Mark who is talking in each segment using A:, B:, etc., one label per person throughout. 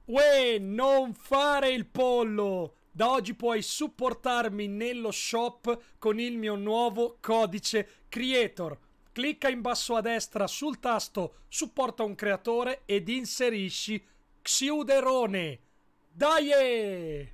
A: Uè, non fare il pollo! Da oggi puoi supportarmi nello shop con il mio nuovo codice Creator. Clicca in basso a destra sul tasto Supporta un creatore ed inserisci Xiuderone. Dai!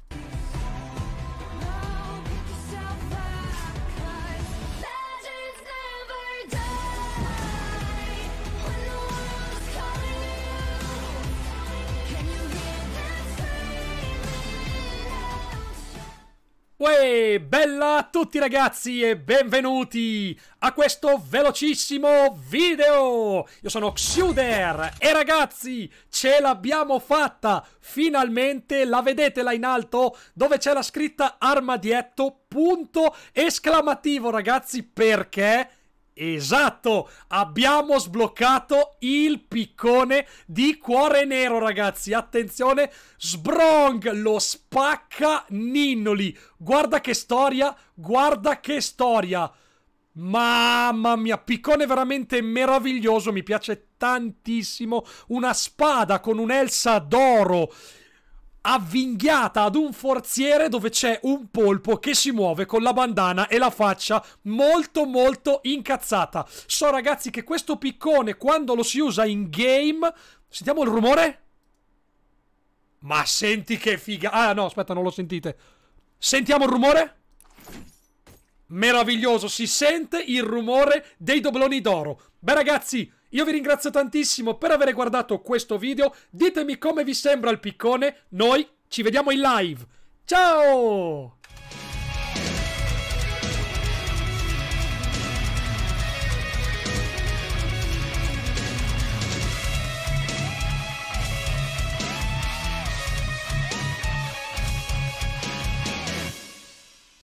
A: Uè, bella a tutti ragazzi e benvenuti a questo velocissimo video! Io sono Xiuder e ragazzi, ce l'abbiamo fatta! Finalmente la vedete là in alto dove c'è la scritta Armadietto, punto esclamativo ragazzi, perché... Esatto, abbiamo sbloccato il piccone di Cuore Nero ragazzi, attenzione, Sbrong lo spacca Ninnoli, guarda che storia, mamma mia, piccone veramente meraviglioso, mi piace tantissimo, una spada con un'elsa d'oro avvinghiata ad un forziere dove c'è un polpo che si muove con la bandana e la faccia molto incazzata. So ragazzi che questo piccone quando lo si usa in game... Sentiamo il rumore? Ma senti che figa... Ah no, aspetta, non lo sentite. Sentiamo il rumore? Meraviglioso, si sente il rumore dei dobloni d'oro. Beh ragazzi, io vi ringrazio tantissimo per aver guardato questo video. Ditemi come vi sembra il piccone. Noi ci vediamo in live. Ciao!